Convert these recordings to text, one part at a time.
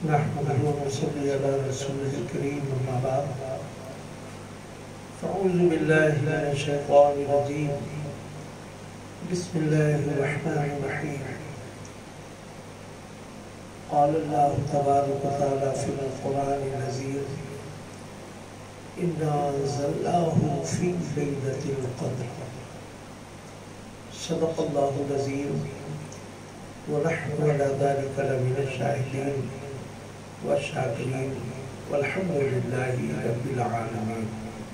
نحمده ونصلي على رسوله الكريم أما بعد فأعوذ بالله من الشيطان الرجيم بسم الله الرحمن الرحيم قال الله تبارك وتعالى في القرآن العظيم إنا أنزلناه في ليلة القدر صدق الله العظيم ونحن على ذلك لمن الشاهدين والشاكرين والحمد لله رب العالمين۔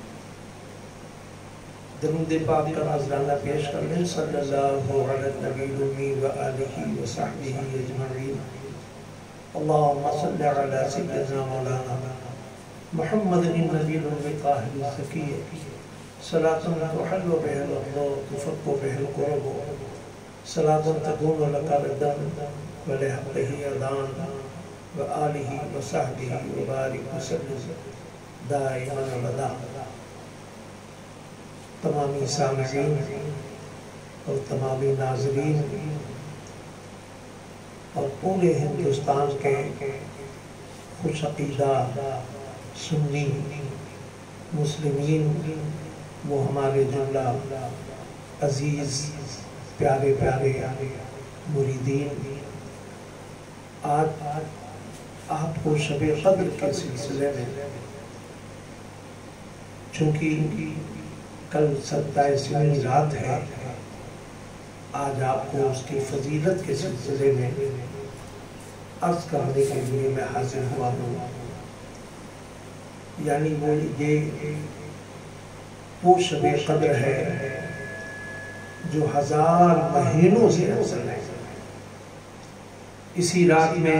درود پاک کا نذرانہ پیش کر لیں صلی اللہ علی النبی الامی وآلہ وصحبہ اجمعین۔ اللہم صلی علی سیدنا مولانا محمد النبی الامی طاہر الزکی صلاة تحل بها الأقدار تفك بها الكرب صلاة تكون لك ردا ولحقه أذان وآله وصحبه وبارك وسلم دائما أبدا۔ تمامی سامعین اور تمامی ناظرین اور پورے ہندوستان کے خوش عقیدہ سنی مسلمین وہ ہمارے جملہ عزیز پیارے پیارے مریدین، آج آپ کو شب قدر کے سلسلے میں، چونکہ کل 27ویں رات ہے، آج آپ کو اس کی فضیلت کے سلسلے میں عرض کرنے کے لیے میں حاضر ہوا ہوں۔ یعنی وہ شب قدر ہے جو 1000 مہینوں سے افضل ہے۔ اسی رات میں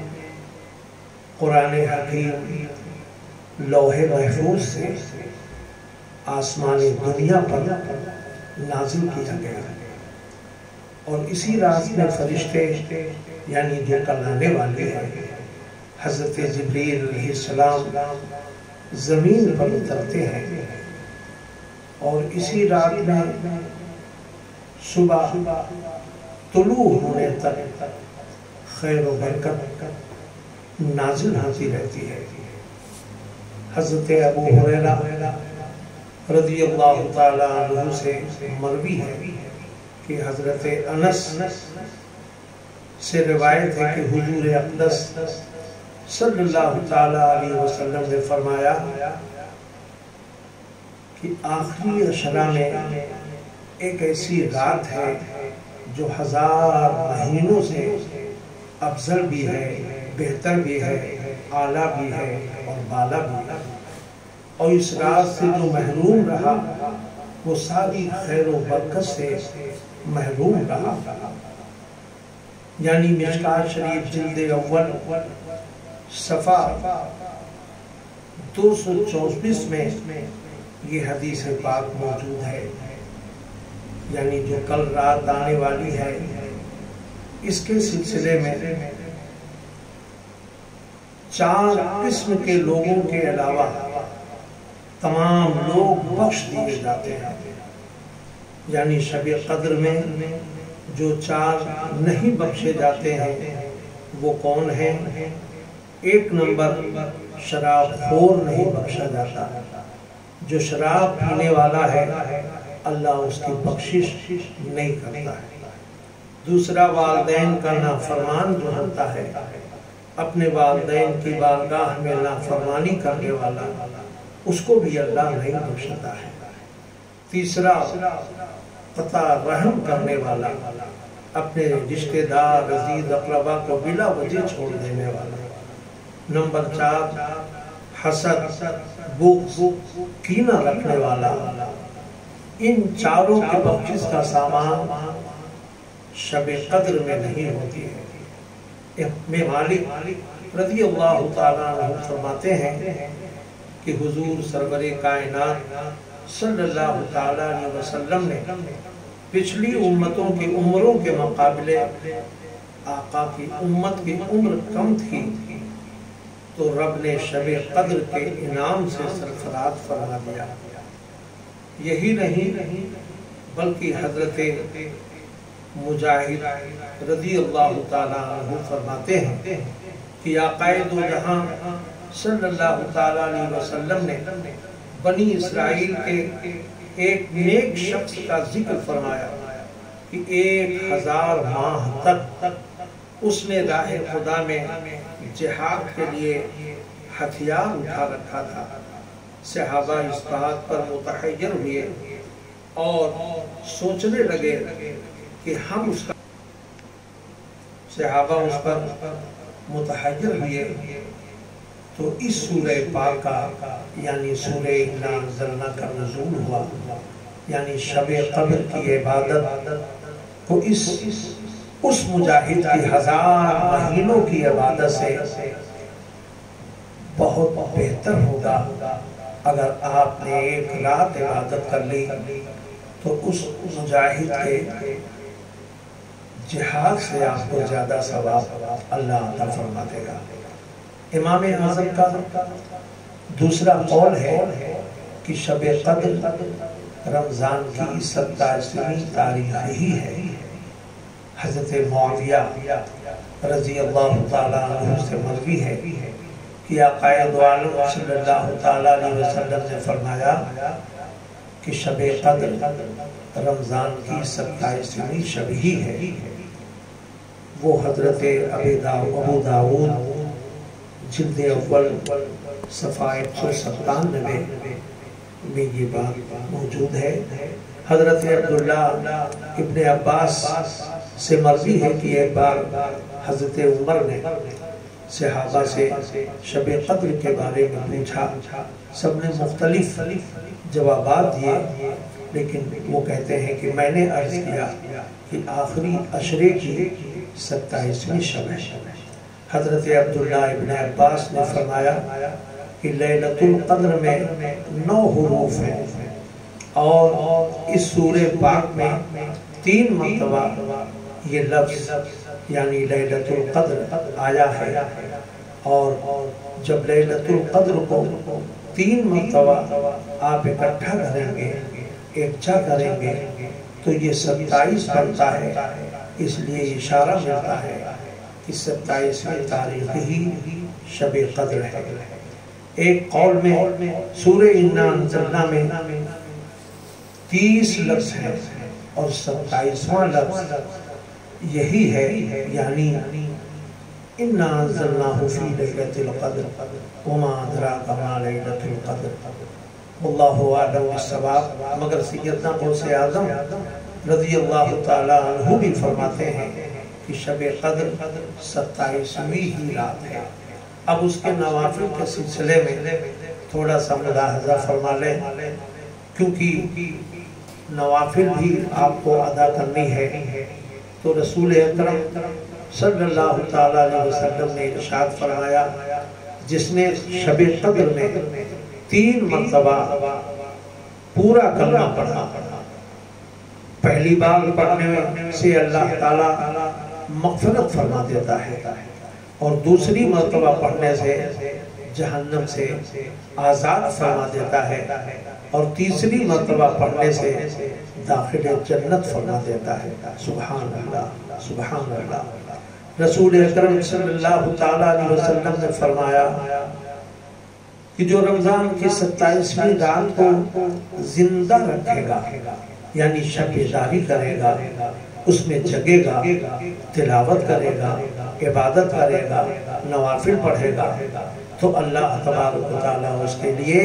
قرآن حکیم لوح محفوظ سے آسمان دنیا پر نازل کیا گیا، اور اسی رات میں فرشتے یعنی جو کل آنے والے ہیں حضرت جبریل علیہ السلام زمین پر اترتے ہیں، اور اسی رات میں صبح طلوع ہونے تک خیر و برکت نازل ہوتی رہتی ہے۔ حضرت ابو ہریرہ رضی اللہ تعالیٰ عنہ سے مروی ہے کہ حضرت انس سے روایت ہے کہ حضور اقدس صلی اللہ تعالیٰ علیہ وسلم نے فرمایا کہ آخری عشرہ میں ایک ایسی رات ہے جو 1000 مہینوں سے افضل بھی ہے، بہتر بھی ہے، اعلیٰ بھی ہے اور بالا بھی ہے، اور اس رات سے جو محروم رہا وہ ساری خیر و برکت سے محروم رہا۔ یعنی مشکوٰۃ شریف جلد اول صفحہ 224 میں یہ حدیث پاک موجود ہے۔ یعنی جو کل رات آنے والی ہے اس کے سلسلے میں 4 قسم کے لوگوں کے علاوہ تمام لوگ بخش دیے جاتے ہیں۔ یعنی شب قدر میں جو 4 نہیں بخشے جاتے ہیں وہ کون ہیں؟ 1 نمبر شراب خور نہیں بخشا جاتا۔ جو شراب پینے والا ہے اللہ اس کی بخشش نہیں کرتا ہے۔ دوسرا والدین کا نافرمان جو ہوتا ہے، اپنے والدین کی بارگاہ میں نافرمانی کرنے والا، اس کو بھی اللہ نہیں بخشتا ہے۔ تیسرا قطع رحم کرنے والا، اپنے رشتہ دار عزیز اقربا کو بلا وجہ چھوڑ دینے والا۔ نمبر 4 حسد، بغض، کینہ رکھنے والا۔ ان چاروں کے بخشش کا سامان شب قدر میں نہیں ہوتی ہے۔ ابن مالک رضی اللہ تعالیٰ عنہ فرماتے ہیں کہ حضور سرور کائنات صلی اللہ تعالیٰ علیہ وسلم نے پچھلی امتوں کی عمروں کے مقابلے آقا کی امت کی عمر کم تھی، تو رب نے شب قدر کے انعام سے سرفراز فرما دیا۔ یہی نہیں بلکہ حضرت مجاہد رضی اللہ تعالیٰ عنہ فرماتے ہیں کہ آقا دو جہاں صلی اللہ تعالیٰ علیہ وسلم نے بنی اسرائیل کے ایک نیک شخص کا ذکر فرمایا کہ 1000 ماہ تک اس نے راہ خدا میں جہاد کے لیے ہتھیار اٹھا رکھا تھا۔ صحابہ اس بات پر متحیر ہوئے اور سوچنے لگے کہ ہم اس کا صحابہ اس پر متحیر ہوئے تو اس سورہ پاکہ یعنی سورہ انا انزلنا کا نزول ہوا، یعنی شب قدر کی عبادت کو اس مجاہد کی 1000 مہینوں کی عبادت سے بہت بہتر ہوگا اگر آپ نے ایک رات عبادت کر لی تو اس مجاہد کے جہاد سے آپ کو زیادہ ثواب اللہ عطا فرما دے گا۔ امام اعظم کا دوسرا قول ہے کہ شب قدر رمضان کی 27ویں تاریخ ہی ہے۔ حضرت معاویہ رضی اللہ تعالیٰ عنہ سے مروی ہے کہ آقا دو عالم صلی اللہ تعالیٰ علیہ وسلم نے فرمایا کہ شب قدر رمضان کی 27ویں شب ہی ہے۔ وہ حضرت ابو داؤد جلد اول صفحہ 197 میں یہ بات موجود ہے۔ حضرت عبداللہ ابن عباس سے مروی ہے کہ ایک بار حضرت عمر نے صحابہ سے شب قدر کے بارے میں پوچھا، سب نے مختلف جوابات دیے، لیکن وہ کہتے ہیں کہ میں نے عرض کیا کہ آخری عشرے کی 27ویں شب ہے۔ حضرت عبداللہ ابن عباس نے فرمایا کہ لیلۃ القدر میں 9 حروف ہیں اور اس سورہ پاک میں 3 مرتبہ یہ لفظ یعنی لیلۃ القدر آیا ہے، اور جب لیلۃ القدر کو 3 مرتبہ آپ اکٹھا کریں گے، ایکجا کریں گے تو یہ 27 بنتا ہے۔ اس لیے اشارہ ملتا ہے کہ 27ویں تاریخ ہی شب قدر ہے۔ ایک قول میں سورہ انا انزلنا میں 30 لفظ ہیں اور 27واں لفظ یہی ہے، یعنی انا انزلناہ فی لیلۃ القدر وما ادراک ما لیلۃ القدر۔ واللہ اعلم بالصواب۔ مگر سیدنا غوث اعظم رضی اللہ تعالیٰ عنہ بھی فرماتے ہیں کہ شب قدر 27ویں ہی رات ہے۔ اب اس کے نوافل کے سلسلے میں تھوڑا سا ملاحظہ فرما لیں، کیونکہ نوافل بھی آپ کو ادا کرنی ہے۔ تو رسول اکرم صلی اللہ تعالیٰ علیہ وسلم نے ارشاد فرمایا، جس نے شب قدر میں 3 مرتبہ پورا کلمہ پڑھا، پہلی بار پڑھنے سے اللہ تعالیٰ مغفرت فرما دیتا ہے، اور دوسری مرتبہ پڑھنے سے جہنم سے آزاد فرما دیتا ہے، اور تیسری مرتبہ پڑھنے سے داخل جنت فرما دیتا ہے۔ سبحان اللہ، سبحان اللہ۔ رسول اکرم صلی اللہ تعالیٰ علیہ وسلم نے فرمایا کہ جو رمضان کی 27ویں رات کو زندہ رکھے گا، یعنی شب بیداری کرے گا، اس میں جگے گا، تلاوت کرے گا، عبادت کرے گا، نوافل پڑھے گا، تو اللہ تبارک و تعالیٰ اس کے لیے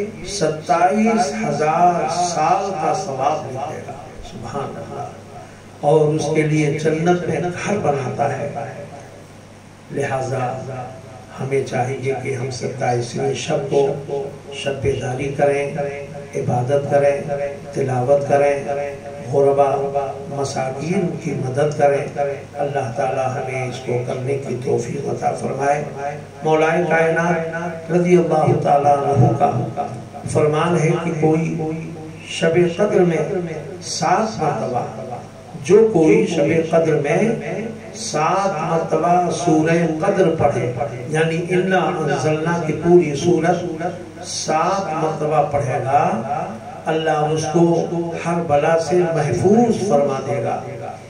27,000 سال کا ثواب ملے گا۔ سبحان اللہ۔ اور اس کے لیے جنت میں گھر بناتا ہے۔ لہٰذا ہمیں چاہیے کہ ہم 27ویں شب کو شب بیداری کریں، عبادت کریں، تلاوت کریں، غربا مساکین کی مدد کریں۔ اللہ تعالی ہمیں اس کو کرنے کی توفیق عطا فرمائے۔ مولا کائنات رضی اللہ تعالیٰ عنہ کا فرمان ہے کہ کوئی شب قدر میں 7 مرتبہ، جو کوئی شب قدر میں 7 مرتبہ سورہ قدر پڑھے، یعنی انا انزلنا کی پوری سورت 7 مرتبہ پڑھے گا، اللہ اس کو ہر بلا سے محفوظ فرما دے گا۔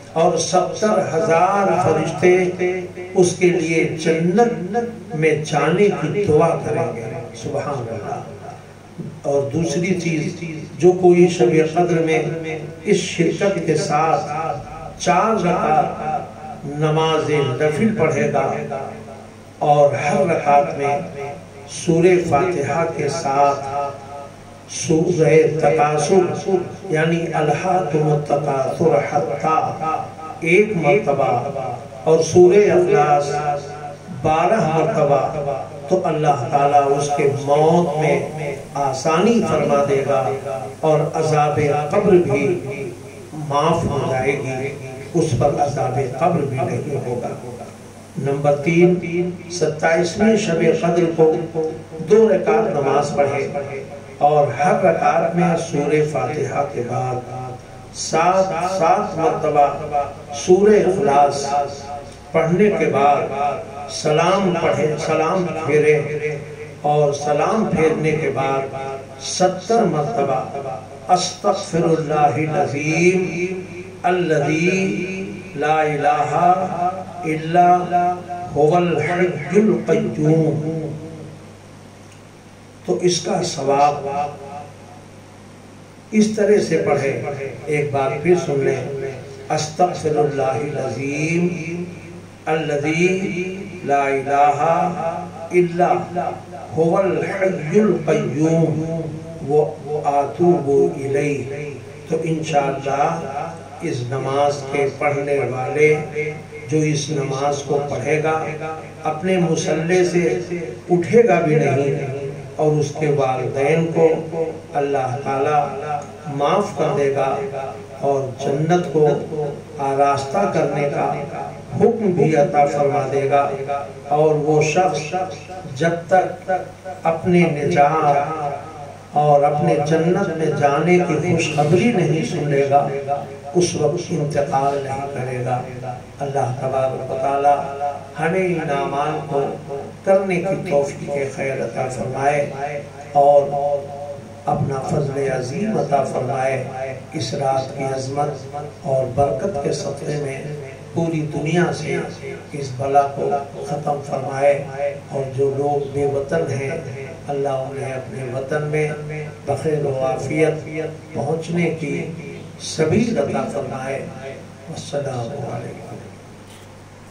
اور 70,000 فرشتے اس کے لیے جنت میں جانے کی دعا کریں گے. سبحان اللہ. اور دوسری چیز، جو کوئی شب قدر میں اس شرکت کے ساتھ 4 رکعت نماز نفل پڑھے گا اور ہر رکعت میں سورہ فاتحہ کے ساتھ سورہ تکاثر یعنی الہاکم التکاثر حتی 1 مرتبہ اور سورہ اخلاص 12 مرتبہ، تو اللہ تعالیٰ اس کے موت میں آسانی فرما دے گا اور عذاب قبر بھی معاف ہو جائے گی، اس پر عذاب قبر بھی نہیں ہوگا. نمبر 3، 27ویں شب قدر کو 2 رکعت نماز پڑھے اور ہر رکعت میں سورہ فاتحہ کے بعد 7 مرتبہ سورہ اخلاص پڑھنے کے بعد سلام پڑھے، سلام پھیرے اور سلام پھیرنے کے بعد 70 مرتبہ استغفر اللہ العظیم الذی لا الہ الا هو الحی القیوم. تو اس کا ثواب اس طرح سے پڑھے. ایک بار پھر سن لیں، استغفر اللہ العظیم الذی لا الہ الا هو الحی القیوم واتوب الیہ. تو انشاءاللہ اس نماز کے پڑھنے والے جو اس نماز کو پڑھے گا اپنے مصلی سے اٹھے گا بھی نہیں، اور اس کے والدین کو اللہ تعالی معاف کر دے گا اور جنت کو آراستہ کرنے کا حکم بھی عطا فرما دے گا. اور وہ شخص جب تک اپنے نجات اور اپنے جنت میں جانے کی خوشخبری نہیں سنے گا اس وقت انتقال نہیں کرے گا. اللہ تبارک و تعالی ہمیں ان اعمال کو کرنے کی توفیق خیر عطا فرمائے اور اپنا فضل عظیم عطا فرمائے. اس رات کی عظمت اور برکت کے صدقے میں پوری دنیا سے اس بلا کو ختم فرمائے، اور جو لوگ بے وطن ہیں اللہ انہیں اپنے وطن میں بخیر و عافیت پہنچنے کی سبیل عطا فرمائے. والسلام علیکم.